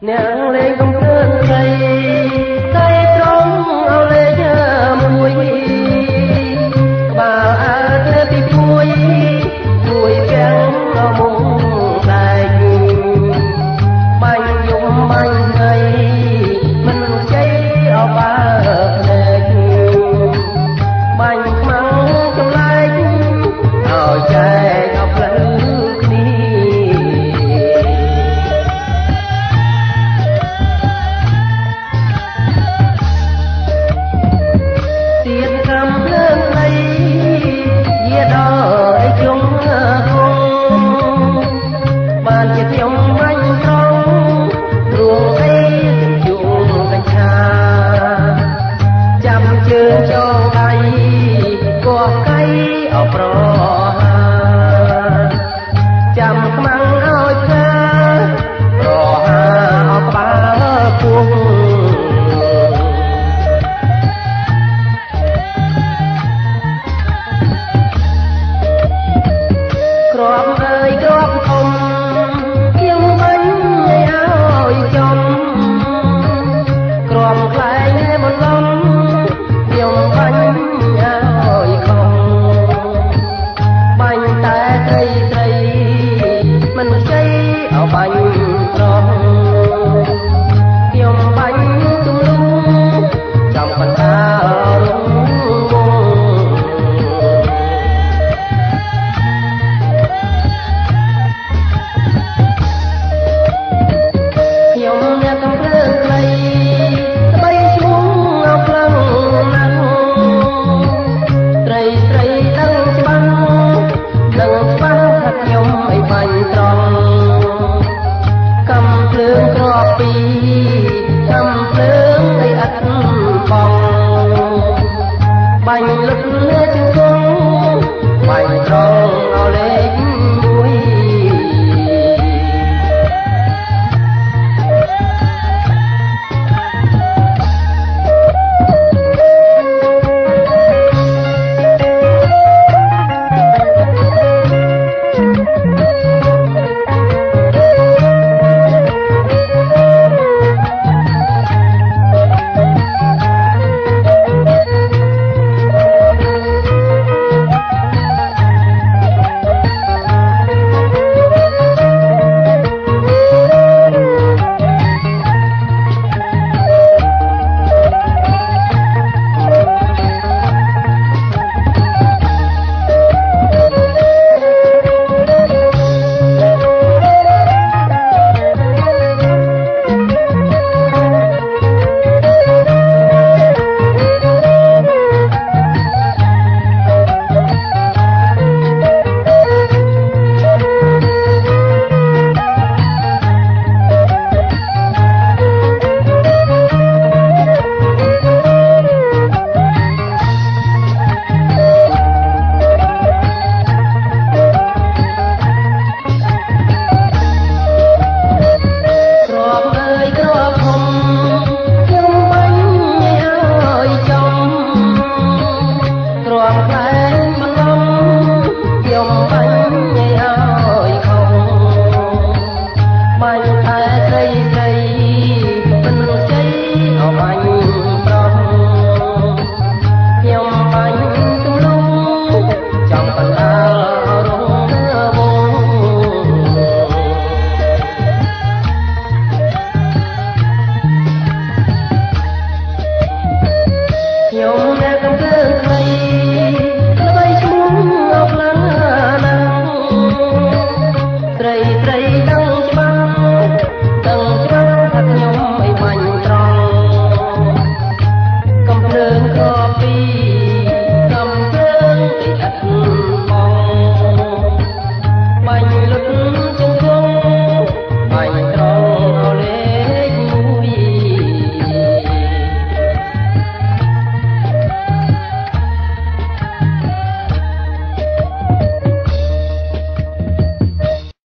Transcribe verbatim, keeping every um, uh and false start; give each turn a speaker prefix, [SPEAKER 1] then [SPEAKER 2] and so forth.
[SPEAKER 1] អ្នកលេងកំព្រើនស្រីតែត្រង់ឲ្យលេងមួយបើអើទៅទីពួយពួយទាំងមុំតែបាញ់យំបាញ់ថ្ងៃមិនជ័យអបើភ្នែកបាញ់ខ្មាំងចម្លែកឲ្យចែកឲ្យផ្លូវគ្នាទៀតកំភ្លើងស្រីយាដល់ឯជុំគង់បានជាខ្ញុំបាញ់ត្រង់រួងអីទាំងជុំកញ្ឆាចាំជើងចូលដៃគោះកៃអប្រហាចាំខ្មាំងឲ្យផ្កាប្រហាអបបើពុំគ្រាប់